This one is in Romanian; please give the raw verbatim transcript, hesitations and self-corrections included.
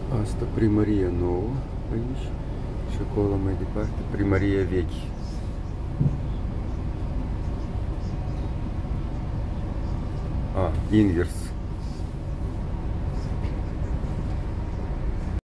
Asta primărie nouă aici și acolo mai departe primărie vechi. A, invers.